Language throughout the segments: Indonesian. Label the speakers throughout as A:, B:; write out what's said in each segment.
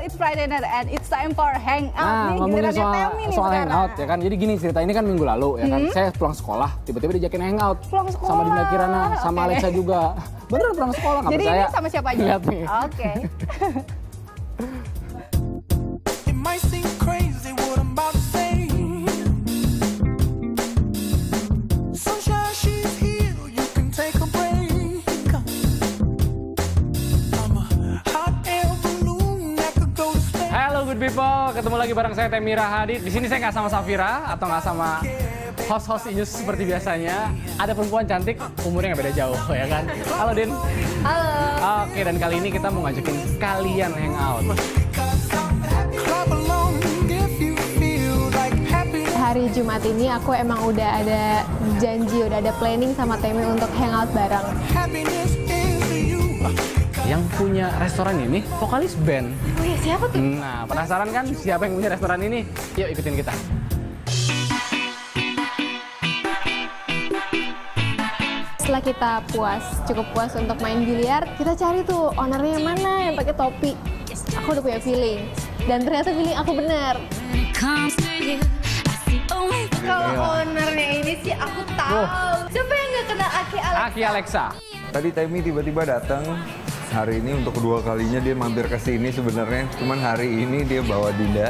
A: it's Friday night and it's time for hangout
B: Nah,
A: nih.
B: ngomongin soal
A: sekarang.
B: hangout ya kan. Jadi gini, cerita ini kan minggu lalu ya kan. Saya pulang sekolah, tiba-tiba diajakin hangout.
A: Pulang sekolah.
B: Sama Dinda Kirana, sama
A: Oke.
B: Alexa juga. Bener pulang sekolah, nggak
A: Jadi
B: percaya.
A: ini sama siapa aja?
B: Lihat nih.
A: Oke.
C: It might seem crazy what I'm about to say. Sunshine, she's here, you can take a break. I'm a hot air balloon that could go to space.
B: Halo good people, ketemu lagi bareng saya Temira Hadid. Di sini saya nggak sama Safira atau nggak sama host-host Inyus seperti biasanya. Ada perempuan cantik, umurnya nggak beda jauh ya kan. Halo Din.
A: Halo.
B: Oke, dan kali ini kita mau ngajakin kalian hangout.
C: Clap along if you feel like happy.
D: Hari Jumat ini aku emang udah ada janji, udah ada planning sama Temi untuk hangout bareng.
C: Happiness is to you.
B: Yang punya restoran ini vokalis band.
D: Oh iya, siapa tuh?
B: Nah, penasaran kan siapa yang punya restoran ini? Yuk ikutin kita.
D: Setelah kita cukup puas untuk main biliar, kita cari tuh ownernya yang mana yang pakai topi. Aku udah punya feeling, dan ternyata feeling aku benar.
A: Kalau ownernya ini sih aku tahu. Siapa yang nggak kenal Aki Alexa?
B: Aki Alexa.
E: Tadi Temi tiba-tiba datang hari ini untuk kedua kalinya dia mampir ke sini sebenarnya. Cuman hari ini dia bawa Dinda.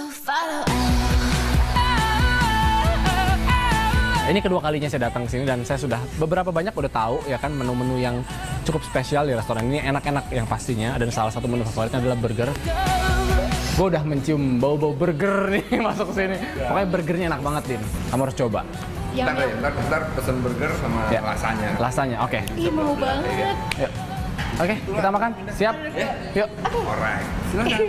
B: Ini kedua kalinya saya datang ke sini dan saya sudah beberapa banyak udah tahu ya kan menu-menu yang cukup spesial di restoran ini, enak-enak yang pastinya. Dan salah satu menu favoritnya adalah burger. Gue udah mencium bau-bau burger nih masuk ke sini. Pokoknya burgernya enak banget, Din. Kamu harus coba.
E: Ntar pesen burger sama
B: Ya.
E: lasanya.
B: Lasanya, oke.
A: Ih, mau banget.
B: Yuk. Oke, kita makan. Siap? Yuk.
E: Alright, silakan.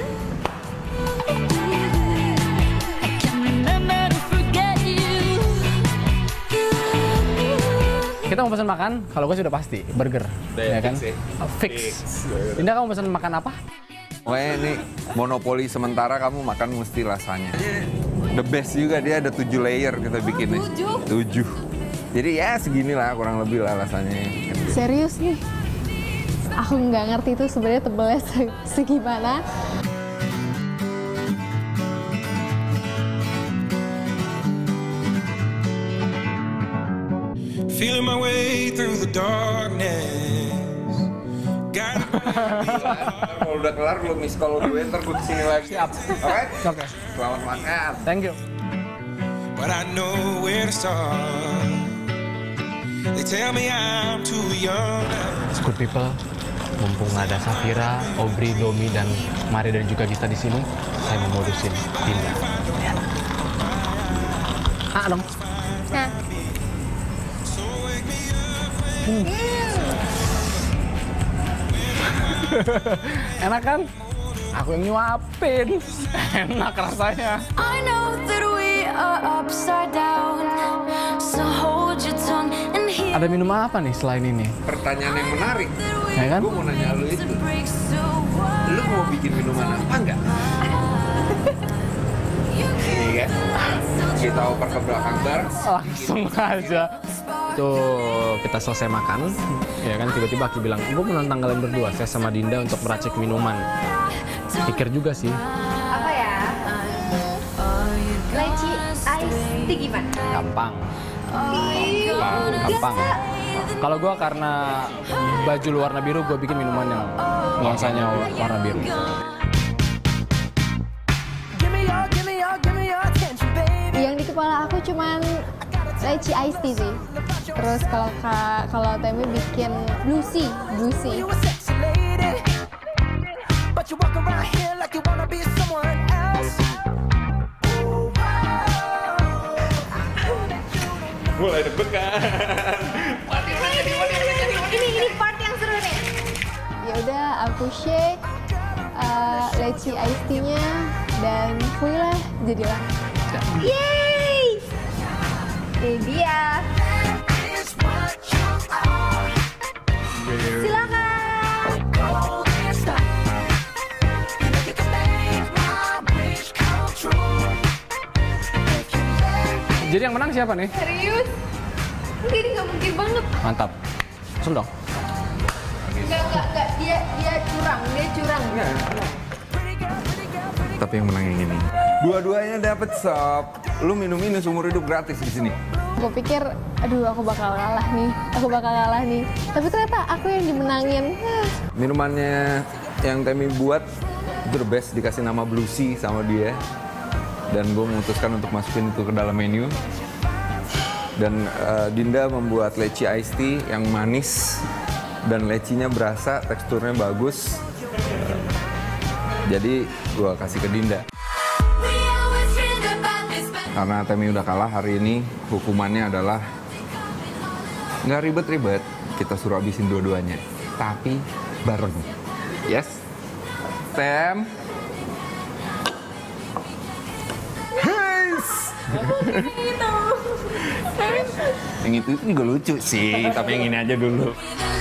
B: Kita mau pesan makan, kalau gue sudah pasti burger, ya kan? Fix. Dinda, kamu pesan makan apa?
E: Pokoknya ini monopoli sementara kamu makan mesti lasanya. The best juga, dia ada 7 layer kita bikinnya. 7? Jadi ya segini lah kurang lebih lah lasanya.
D: Serius nih, aku nggak ngerti itu sebenarnya tebelnya segimana.
C: Feeling my way through the darkness.
E: Kalau udah kelar belum miss call gue, ntar gue kesini lagi.
B: Siap.
E: Alright?
B: Oke.
E: Selamat makan.
B: Thank you.
C: But I know where to start. They tell me I'm too young.
B: Good people, mumpung ada Safira, Aubrey, Domi, dan Mari dan juga Gista di sini, saya mau modusin Dinda. Ah dong.
D: Nah,
B: Enak kan? Aku yang nyuapin. Enak rasanya.
F: I know that we are upside down, so hold your tongue and hear
B: Ada minum apa nih selain ini?
E: Pertanyaan yang menarik.
B: Ya kan?
E: Gue mau nanya lu itu.
F: breaks the world.
E: Lu mau bikin minuman apa enggak? Iya kan? Kita oper ke belakang bar.
B: Langsung aja. Tuh, kita selesai makan. Ya kan, tiba-tiba Aki bilang, gue mau nantang kalian berdua, saya sama Dinda untuk meracik minuman. Pikir juga sih.
A: Apa ya? Leci ice tea gimana?
B: Gampang. Gampang. Kalau gue karena baju lu warna biru, gue bikin minuman yang nuansanya warna biru.
D: yang di kepala aku cuman leci iced tea sih. Terus kalau Temi bikin blue sea.
C: You a sexy lady, but you walk around here like you wanna be someone else.
E: Mulai deg-degan.
A: Ini part yang seru nih.
D: Ya udah, aku shake leci iced tea-nya dan lah jadilah.
A: Yeay! Ini dia. Silakan.
B: Jadi yang menang siapa nih?
A: Serius? Enggak, ini nggak mungkin banget.
B: Mantap. Langsung dong.
A: Enggak. Dia curang.
E: Tapi yang menang yang ini. Dua-duanya dapet sob. Lu minum ini seumur hidup gratis di sini.
D: Gue pikir, aduh aku bakal kalah nih. Tapi ternyata aku yang dimenangin.
E: Minumannya yang Temi buat itu the best, dikasih nama Bluesy sama dia. Dan gue memutuskan untuk masukin itu ke dalam menu. Dan Dinda membuat leci iced tea yang manis. Dan lecinya berasa, teksturnya bagus. Jadi gue kasih ke Dinda. Karena Temi udah kalah hari ini, hukumannya adalah nggak ribet-ribet, kita suruh habisin dua-duanya, tapi bareng. Yes, Tem. Yang itu juga lucu sih, tapi yang ini aja dulu.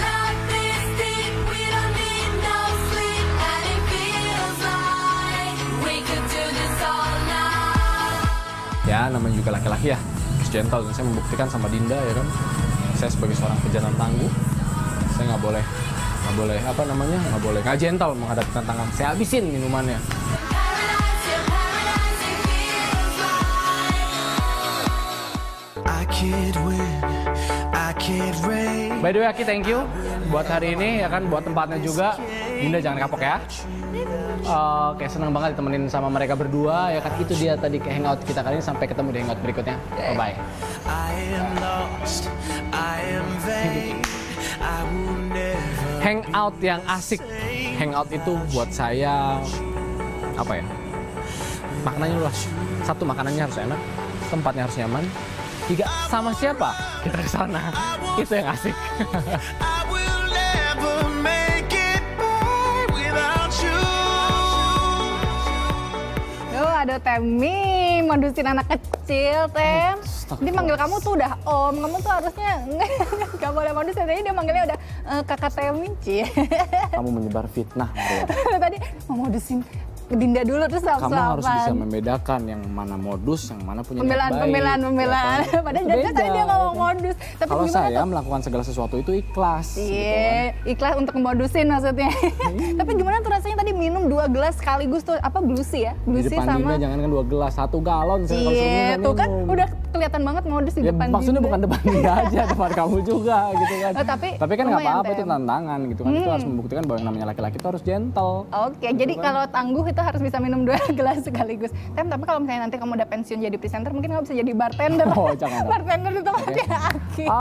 B: Ya, namanya juga laki-laki ya, harus gentle. Dan saya membuktikan sama Dinda ya kan, saya sebagai seorang pejantan tangguh, saya nggak boleh nggak gentle menghadapi tantangan. Saya habisin minumannya. By the way, Aki, thank you buat hari ini ya kan, buat tempatnya juga. Dinda jangan kapok ya. Kayak senang banget ditemenin sama mereka berdua ya kan. Itu dia tadi ke hangout kita kali ini. Sampai ketemu di hangout berikutnya. Bye-bye. Hangout yang asik. Hangout itu buat saya apa ya? Makanannya luas. 1, makanannya harus enak, tempatnya harus nyaman. 3, sama siapa kita ke sana. Itu yang asik.
A: Ada Temi, modusin anak kecil, Tem. Dia manggil kamu tuh udah om, kamu tuh harusnya nggak boleh modusin. Tadi dia manggilnya udah kakak Temi, Cie.
B: Kamu menyebar fitnah.
A: Tadi mau modusin Dinda dulu terus
B: kamu harus bisa membedakan yang mana modus, yang mana punya
A: pembelaan. Ya, padahal jangan tadi dia ngomong modus. Tapi
B: kalau saya melakukan segala sesuatu itu ikhlas.
A: Iya,
B: gitu kan.
A: Ikhlas untuk modusin maksudnya. Tapi gimana tuh rasanya tadi minum 2 gelas sekaligus tuh apa Bluesy ya?
B: Di depan
A: sama
B: Dinda jangan kan 2 gelas, 1 galon.
A: Iya, tuh kan udah kelihatan banget modus di
B: ya,
A: depan
B: maksudnya
A: Dinda.
B: bukan depan dia aja, depan kamu juga gitu kan.
A: Oh, tapi
B: kan nggak apa-apa,
A: Tem.
B: itu tantangan gitu kan. Itu harus membuktikan bahwa yang namanya laki-laki itu harus gentle.
A: Oke, jadi
B: kan.
A: kalau tangguh itu harus bisa minum 2 gelas sekaligus. Tapi kalau misalnya nanti kamu udah pensiun jadi presenter, mungkin kamu bisa jadi bartender.
B: Oh, jangan.
A: Bartender itu tempatnya Aki.